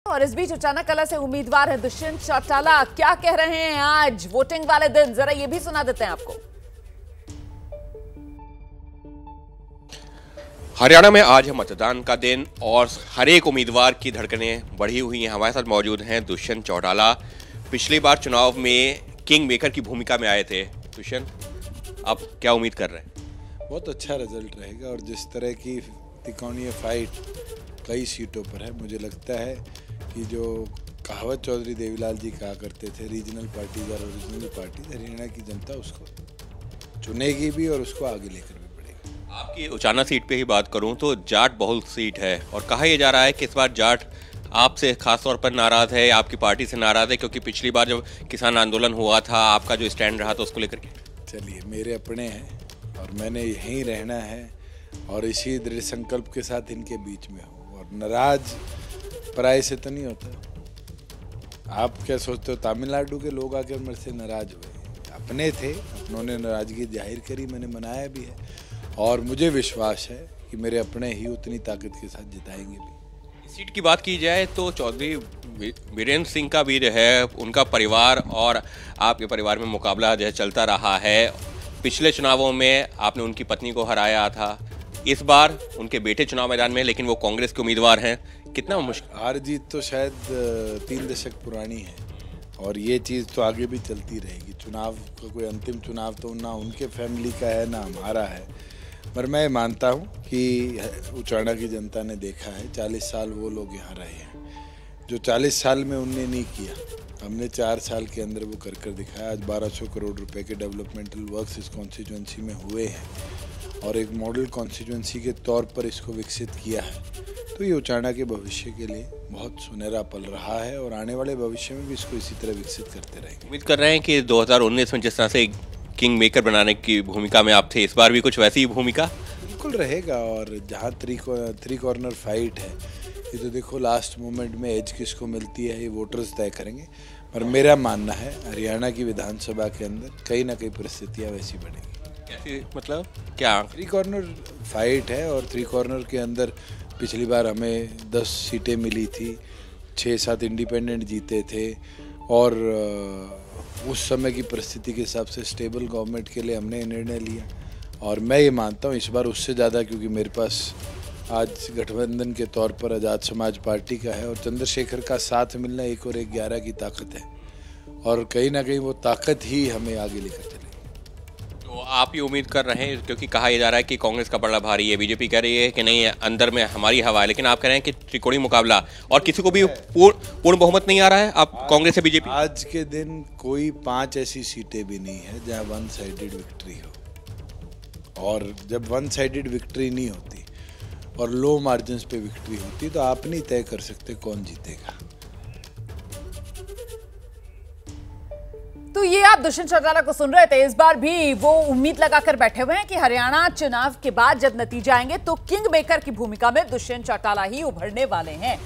और इस बीच उचाना कला से उम्मीदवार है दुष्यंत चौटाला, क्या कह रहे हैं आज वोटिंग वाले दिन, जरा ये भी सुना देते हैं आपको। हरियाणा में आज है मतदान का दिन और हर एक उम्मीदवार की धड़कनें बढ़ी हुई हैं। हमारे साथ मौजूद हैं दुष्यंत चौटाला। पिछली बार चुनाव में किंग मेकर की भूमिका में आए थे। दुष्यंत, आप क्या उम्मीद कर रहे हैं? बहुत अच्छा रिजल्ट रहेगा और जिस तरह की तिकोणीय फाइट कई सीटों पर है, मुझे लगता है कि जो कहावत चौधरी देवीलाल जी कहा करते थे, रीजनल पार्टीज और ओरिजिनल पार्टीज, हरियाणा की जनता उसको चुनेगी भी और उसको आगे लेकर भी बढ़ेगी। आपकी उचाना सीट पे ही बात करूं तो जाट बहुल सीट है और कहा यह जा रहा है कि इस बार जाट आपसे खास तौर पर नाराज है, आपकी पार्टी से नाराज है, क्योंकि पिछली बार जब किसान आंदोलन हुआ था आपका जो स्टैंड रहा था उसको लेकर के। चलिए, मेरे अपने हैं और मैंने यहीं रहना है और इसी दृढ़ संकल्प के साथ इनके बीच में हूँ। और नाराज पराये से तो नहीं होता। आप क्या सोचते हो तमिलनाडु के लोग आकर मेरे से नाराज हुए? अपने थे, अपनों ने नाराजगी जाहिर करी, मैंने मनाया भी है और मुझे विश्वास है कि मेरे अपने ही उतनी ताकत के साथ जिताएंगे भी। इस सीट की बात की जाए तो चौधरी वीरेंद्र सिंह का भी है, उनका परिवार और आपके परिवार में मुकाबला जो है चलता रहा है। पिछले चुनावों में आपने उनकी पत्नी को हराया था, इस बार उनके बेटे चुनाव मैदान में, लेकिन वो कांग्रेस के उम्मीदवार हैं। कितना मुश्किल? हार जीत तो शायद 3 दशक पुरानी है और ये चीज़ तो आगे भी चलती रहेगी। चुनाव का कोई अंतिम चुनाव तो ना उनके फैमिली का है ना हमारा है, पर मैं मानता हूँ कि उचाना की जनता ने देखा है 40 साल वो लोग यहाँ रहे हैं। जो 40 साल में उनने नहीं किया, हमने 4 साल के अंदर वो कर दिखाया। आज 1200 करोड़ रुपए के डेवलपमेंटल वर्क्स इस कॉन्स्टिट्यूंसी में हुए हैं और एक मॉडल कॉन्स्टिट्यूंसी के तौर पर इसको विकसित किया है। तो ये उचाना के भविष्य के लिए बहुत सुनहरा पल रहा है और आने वाले भविष्य में भी इसको इसी तरह विकसित करते रहेंगे। उम्मीद कर रहे हैं कि 2019 में जिस तरह से किंग मेकर बनाने की भूमिका में आप थे, इस बार भी कुछ वैसी ही भूमिका बिल्कुल रहेगा। और जहाँ थ्री कॉर्नर फाइट है, ये तो देखो लास्ट मोमेंट में एज किसको मिलती है ये वोटर्स तय करेंगे। पर मेरा मानना है हरियाणा की विधानसभा के अंदर कहीं ना कहीं परिस्थितियाँ वैसी बनेंगी। कैसी? मतलब क्या? थ्री कॉर्नर फाइट है और थ्री कॉर्नर के अंदर पिछली बार हमें 10 सीटें मिली थी, 6-7 इंडिपेंडेंट जीते थे और उस समय की परिस्थिति के हिसाब से स्टेबल गवर्नमेंट के लिए हमने निर्णय लिया। और मैं ये मानता हूँ इस बार उससे ज़्यादा, क्योंकि मेरे पास आज गठबंधन के तौर पर आज़ाद समाज पार्टी का है और चंद्रशेखर का साथ मिलना 1 और 1 11 की ताकत है और कहीं ना कहीं वो ताकत ही हमें आगे लेकर चलेगी। तो आप ये उम्मीद कर रहे हैं, क्योंकि कहा यह जा रहा है कि कांग्रेस का बड़ा भारी है, बीजेपी कह रही है कि नहीं अंदर में हमारी हवा है, लेकिन आप कह रहे हैं कि त्रिकोणीय मुकाबला और किसी को भी पूर्ण बहुमत नहीं आ रहा है। आप कांग्रेस से बीजेपी आज के दिन कोई 5 ऐसी सीटें भी नहीं है जहाँ 1 साइडेड विक्ट्री हो, और जब 1 साइडेड विक्ट्री नहीं होती और लो मार्जिन पे विक्ट्री होती तो आप नहीं तय कर सकते कौन जीतेगा। तो ये आप दुष्यंत चौटाला को सुन रहे थे। इस बार भी वो उम्मीद लगाकर बैठे हुए हैं कि हरियाणा चुनाव के बाद जब नतीजे आएंगे तो किंग मेकर की भूमिका में दुष्यंत चौटाला ही उभरने वाले हैं।